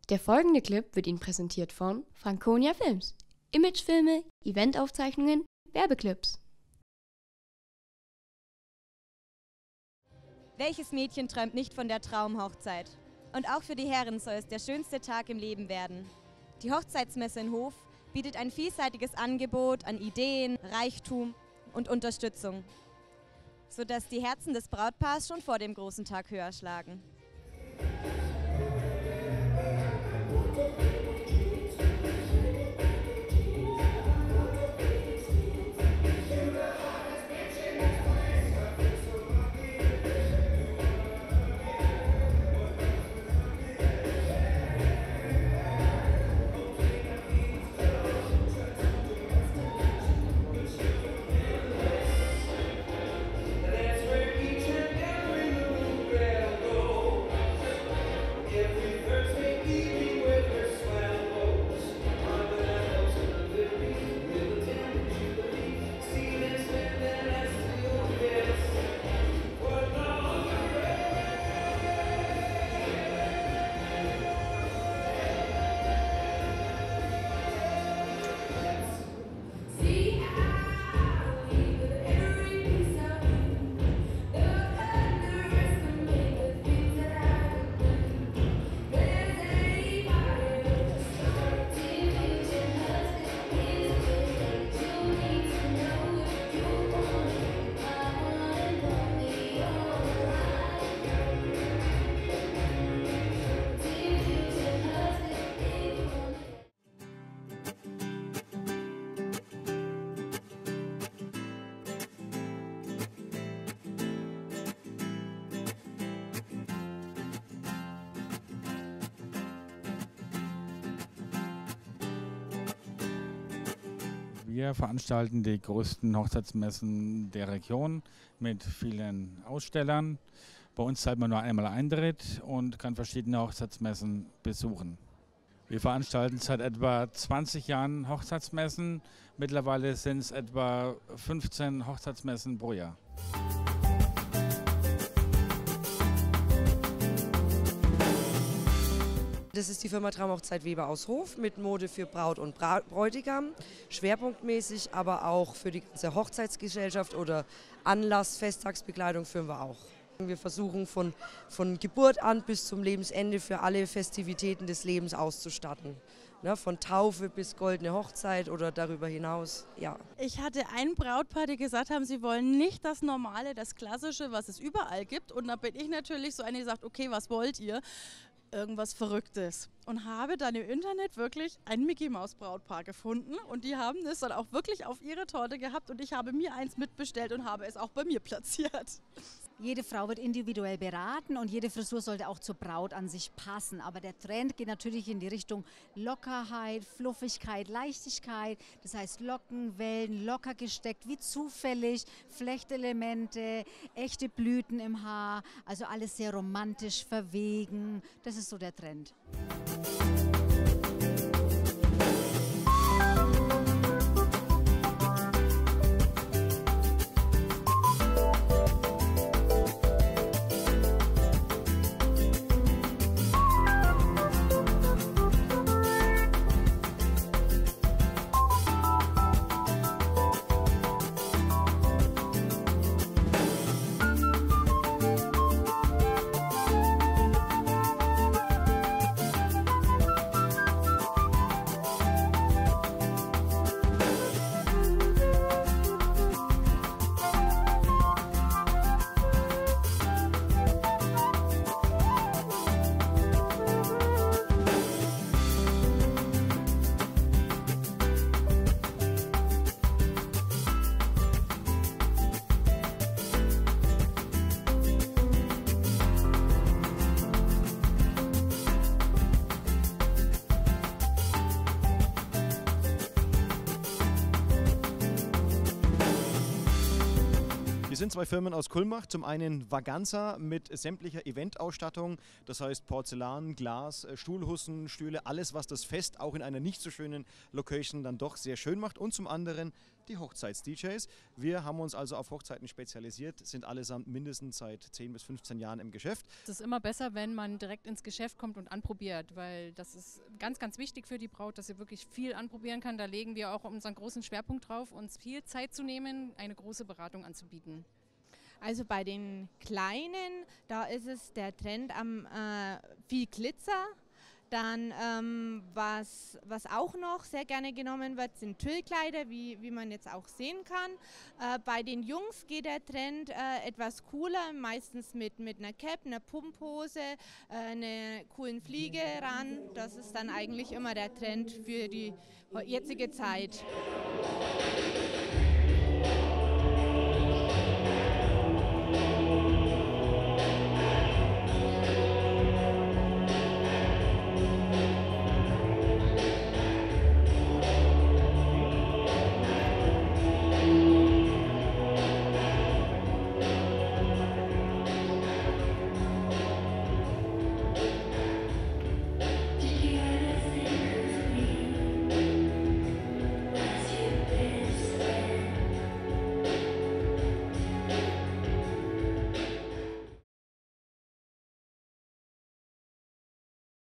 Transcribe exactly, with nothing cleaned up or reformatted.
Der folgende Clip wird Ihnen präsentiert von Franconia Films. Imagefilme, Eventaufzeichnungen, Werbeclips. Welches Mädchen träumt nicht von der Traumhochzeit? Und auch für die Herren soll es der schönste Tag im Leben werden. Die Hochzeitsmesse in Hof bietet ein vielseitiges Angebot an Ideen, Reichtum und Unterstützung, sodass die Herzen des Brautpaars schon vor dem großen Tag höher schlagen. Wir veranstalten die größten Hochzeitsmessen der Region mit vielen Ausstellern. Bei uns zahlt man nur einmal Eintritt und kann verschiedene Hochzeitsmessen besuchen. Wir veranstalten seit etwa zwanzig Jahren Hochzeitsmessen. Mittlerweile sind es etwa fünfzehn Hochzeitsmessen pro Jahr. Das ist die Firma Traumhochzeit Weber aus Hof mit Mode für Braut und Bra Bräutigam, schwerpunktmäßig, aber auch für die ganze Hochzeitsgesellschaft oder Anlass, Festtagsbekleidung führen wir auch. Wir versuchen von, von Geburt an bis zum Lebensende für alle Festivitäten des Lebens auszustatten. Ne, von Taufe bis goldene Hochzeit oder darüber hinaus, ja. Ich hatte ein Brautpaar, die gesagt haben, sie wollen nicht das Normale, das Klassische, was es überall gibt. Und da bin ich natürlich so eine, die sagt, okay, was wollt ihr? Irgendwas Verrücktes. Und habe dann im Internet wirklich ein Mickey-Maus-Brautpaar gefunden. Und die haben es dann auch wirklich auf ihre Torte gehabt. Und ich habe mir eins mitbestellt und habe es auch bei mir platziert. Jede Frau wird individuell beraten und jede Frisur sollte auch zur Braut an sich passen. Aber der Trend geht natürlich in die Richtung Lockerheit, Fluffigkeit, Leichtigkeit. Das heißt Locken, Wellen, locker gesteckt, wie zufällig, Flechtelemente, echte Blüten im Haar. Also alles sehr romantisch, verwegen. Das ist so der Trend. Wir sind zwei Firmen aus Kulmbach. Zum einen Vaganza mit sämtlicher Eventausstattung, das heißt Porzellan, Glas, Stuhlhussen, Stühle, alles was das Fest auch in einer nicht so schönen Location dann doch sehr schön macht. Und zum anderen die Hochzeits-D Js. Wir haben uns also auf Hochzeiten spezialisiert, sind allesamt mindestens seit zehn bis fünfzehn Jahren im Geschäft. Es ist immer besser, wenn man direkt ins Geschäft kommt und anprobiert, weil das ist ganz, ganz wichtig für die Braut, dass sie wirklich viel anprobieren kann. Da legen wir auch unseren großen Schwerpunkt drauf, uns viel Zeit zu nehmen, eine große Beratung anzubieten. Also bei den Kleinen, da ist es der Trend am äh, viel Glitzer. Dann ähm, was, was auch noch sehr gerne genommen wird, sind Tüllkleider, wie, wie man jetzt auch sehen kann. Äh, bei den Jungs geht der Trend äh, etwas cooler, meistens mit, mit einer Cap, einer Pumphose, äh, einer coolen Fliege ran. Das ist dann eigentlich immer der Trend für die jetzige Zeit.